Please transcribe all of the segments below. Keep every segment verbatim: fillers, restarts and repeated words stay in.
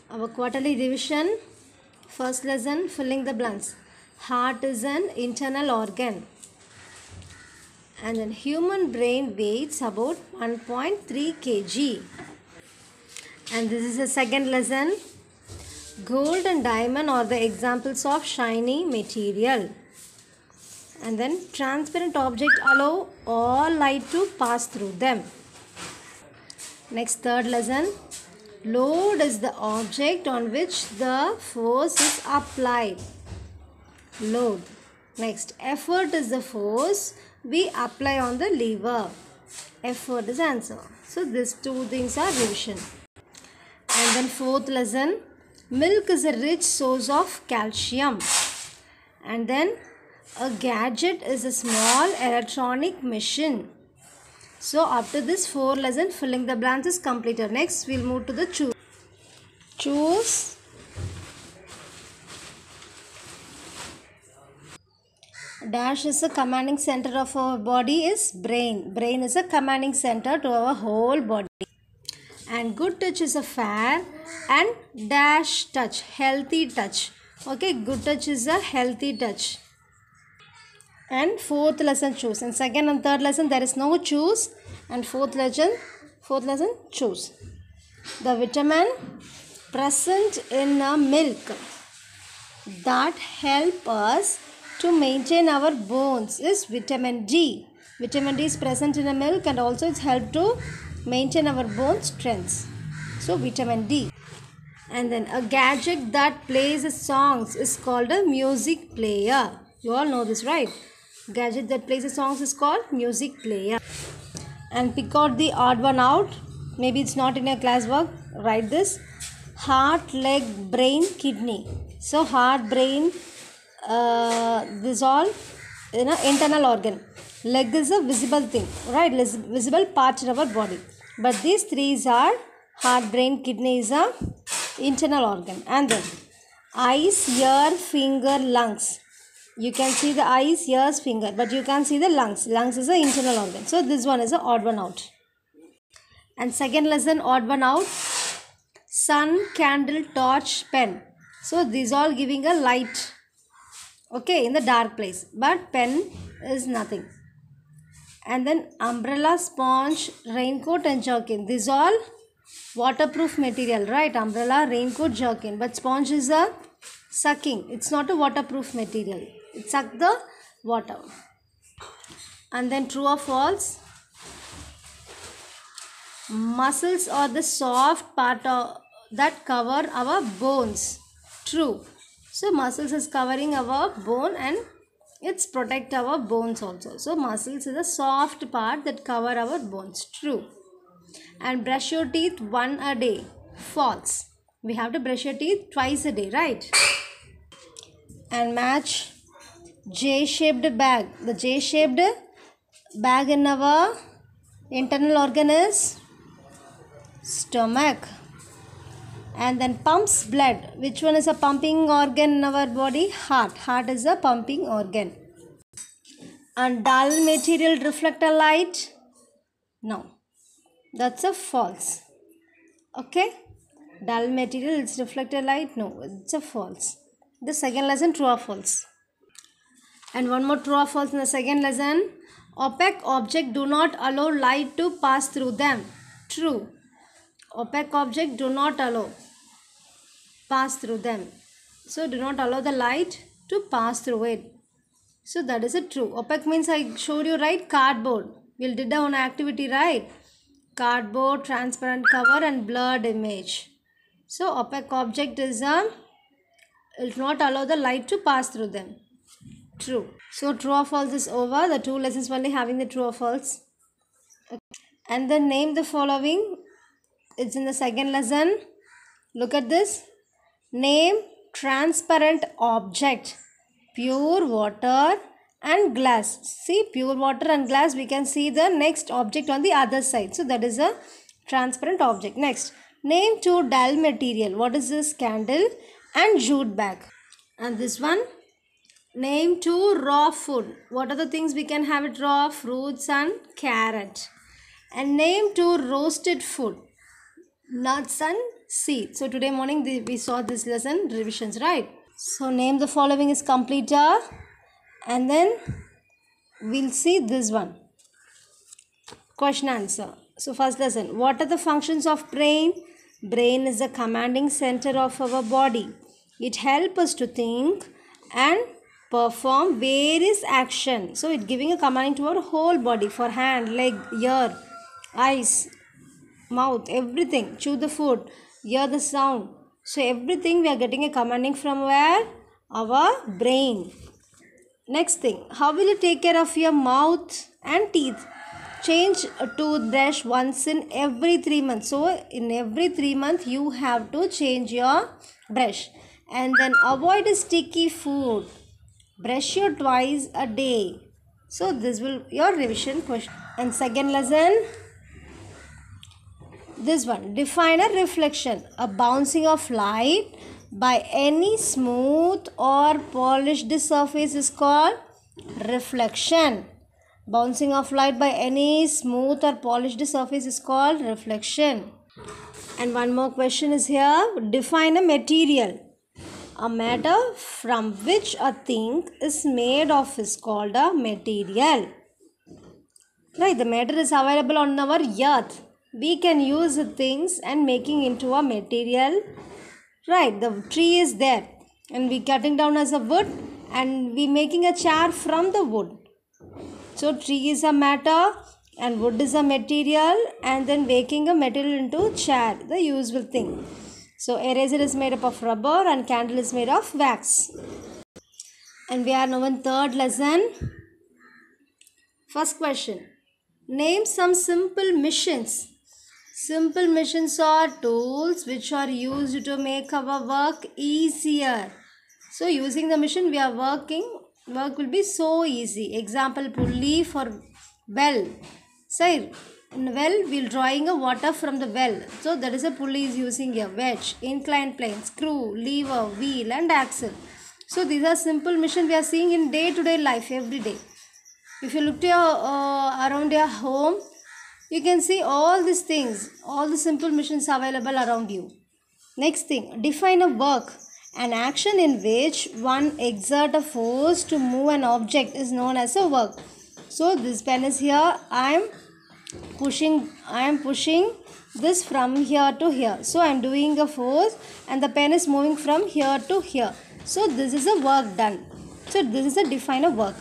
Our quarterly revision. First lesson, filling the blanks. Heart is an internal organ. And then human brain weighs about one point three kilograms. And this is the second lesson. Gold and diamond are the examples of shiny material. And then transparent objects allow all light to pass through them. Next, third lesson. Load is the object on which the force is applied. Load. Next, effort is the force we apply on the lever. Effort is answer. So these two things are revision. And then fourth lesson. Milk is a rich source of calcium. And then a gadget is a small electronic machine. So after this four lesson, filling the blanks is completed. Next we'll move to the choose. Choose. Dash is the commanding center of our body is brain. Brain is a commanding center to our whole body. And good touch is a fair and dash touch, healthy touch. Okay, good touch is a healthy touch. And fourth lesson choose. And second and third lesson there is no choose. And fourth lesson, fourth lesson choose. The vitamin present in a milk that help us to maintain our bones is vitamin D. Vitamin D is present in a milk and also it's help to maintain our bone strength. So vitamin D. And then a gadget that plays songs is called a music player. You all know this, right? Gadget that plays songs is called music player. And pick out the odd one out. Maybe it's not in your classwork. Write this. Heart, leg, brain, kidney. So heart, brain, uh, this all you know internal organ. Leg is a visible thing, right? Visible part in our body. But these three are heart, brain, kidney is a internal organ. And then eyes, ear, finger, lungs. You can see the eyes, ears, finger, but you can't see the lungs. Lungs is an internal organ. So this one is an odd one out. And second lesson, odd one out. Sun, candle, torch, pen. So these all giving a light. Okay, in the dark place. But pen is nothing. And then umbrella, sponge, raincoat and jerkin. These all waterproof material, right? Umbrella, raincoat, jerkin. But sponge is a sucking. It's not a waterproof material. It sucks the water. And then true or false? Muscles are the soft part of, that cover our bones. True. So muscles is covering our bone and it's protect our bones also. So muscles is a soft part that cover our bones. True. And brush your teeth one a day. False. We have to brush your teeth twice a day, right? And match J-shaped bag. The J-shaped bag in our internal organ is stomach. And then pumps blood. Which one is a pumping organ in our body? Heart. Heart is a pumping organ. And dull material reflect a light? No. That's a false. Okay. Dull material is reflected light? No. It's a false. The second lesson, true or false. And one more true or false in the second lesson. Opaque objects do not allow light to pass through them. True. Opaque objects do not allow pass through them. So do not allow the light to pass through it. So that is a true. Opaque means I showed you, right? Cardboard. We'll did one activity, right? Cardboard, transparent cover and blurred image. So opaque object is a it will not allow the light to pass through them. True. So true or false is over. The two lessons only having the true or false. Okay. And then name the following. It's in the second lesson. Look at this. Name transparent object. Pure water and glass. See, pure water and glass. We can see the next object on the other side. So that is a transparent object. Next. Name two dull material. What is this? Candle and jute bag. And this one. Name two raw food. What are the things we can have it raw? Fruits and carrot. And name two roasted food. Nuts and C. So today morning we saw this lesson revisions, right? So name the following is completer, and then we'll see this one. Question answer. So first lesson, what are the functions of brain? Brain is the commanding center of our body. It helps us to think and perform various actions. So it giving a commanding to our whole body, for hand, leg, ear, eyes, mouth, everything. Chew the food, hear the sound. So everything we are getting a commanding from where? Our brain. Next thing, how will you take care of your mouth and teeth? Change a toothbrush once in every three months. So in every three months you have to change your brush. And then avoid sticky food. Brush your twice a day. So this will your revision question. And second lesson, this one, define a reflection. A bouncing of light by any smooth or polished surface is called reflection. Bouncing of light by any smooth or polished surface is called reflection. And one more question is here. Define a material. A matter from which a thing is made of is called a material. Right, the matter is available on our earth. We can use the things and making into a material. Right, the tree is there and we cutting down as a wood and we making a chair from the wood. So tree is a matter and wood is a material, and then making a material into chair, the useful thing. So eraser is made up of rubber and candle is made of wax. And we are now in third lesson. First question. Name some simple machines. Simple machines are tools which are used to make our work easier. So using the machine we are working, work will be so easy. Example, pulley for well. Say, in well we are drawing a water from the well. So that is a pulley is using a wedge, inclined plane, screw, lever, wheel and axle. So these are simple machines we are seeing in day-to-day life every day. If you look to your, uh, around your home, you can see all these things, all the simple machines available around you. Next thing, define a work. An action in which one exert a force to move an object is known as a work. So this pen is here. I am pushing. I am pushing this from here to here. So I am doing a force, and the pen is moving from here to here. So this is a work done. So this is a define a work.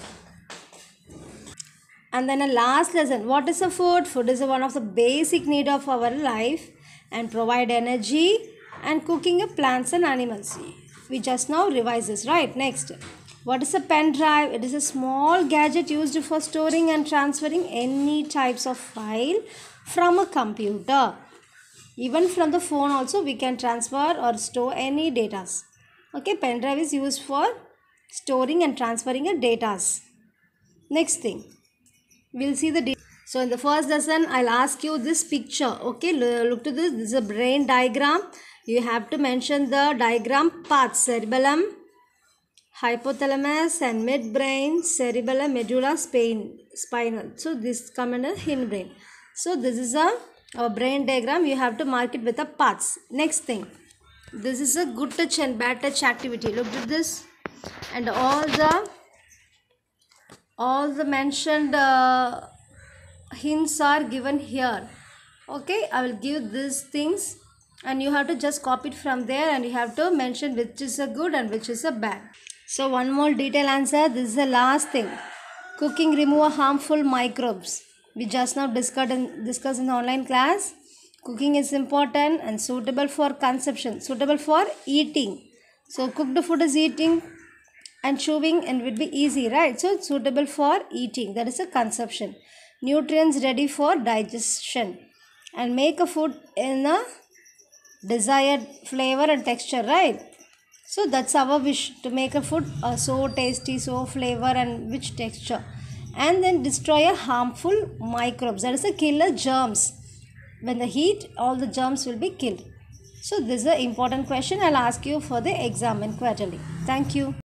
And then a last lesson. What is a food? Food is one of the basic need of our life and provide energy and cooking of plants and animals. We just now revise this, right? Next, what is a pen drive? It is a small gadget used for storing and transferring any types of file from a computer. Even from the phone also we can transfer or store any data. Okay, pen drive is used for storing and transferring a data. Next thing, we'll see the so in the first lesson I'll ask you this picture. Okay, look to this. This is a brain diagram. You have to mention the diagram parts: cerebellum, hypothalamus and midbrain, cerebellum, medulla, spine, spinal. So this come in a hindbrain. So this is a, a brain diagram. You have to mark it with the parts. Next thing, this is a good touch and bad touch activity. Look at this, and all the all the mentioned uh, hints are given here. Okay, I will give these things and you have to just copy it from there, and you have to mention which is a good and which is a bad. So one more detail answer. This is the last thing. Cooking remove harmful microbes. We just now discussed in, discussed in the online class. Cooking is important and suitable for consumption, suitable for eating. So cooked food is eating and chewing and will be easy, right? So it's suitable for eating. That is a consumption. Nutrients ready for digestion, and make a food in a desired flavor and texture, right? So that's our wish, to make a food uh, so tasty, so flavor and which texture, and then destroy a harmful microbes. That is a killer germs. When the heat, all the germs will be killed. So this is an important question. I'll ask you for the exam in quarterly. Thank you.